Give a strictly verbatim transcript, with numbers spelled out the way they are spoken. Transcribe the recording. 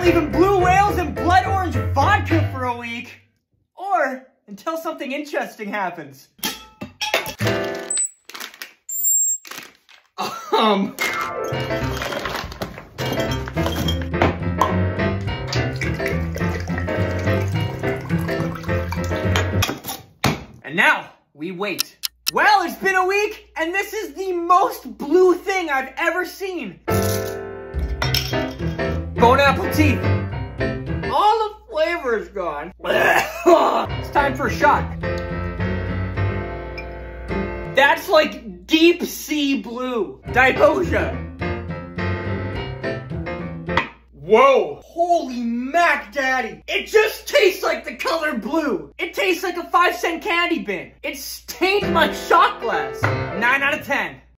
leaving blue whales and blood orange vodka for a week. Or until something interesting happens. Um... And now, we wait. Well, it's been a week, and this is the most blue thing I've ever seen. Bon appetit. All the flavor is gone. It's time for a shot. That's like deep sea blue. Diboja. Whoa! Holy mac daddy! It just tastes like the color blue! It tastes like a five cent candy bin! It stained my shot glass! nine out of ten.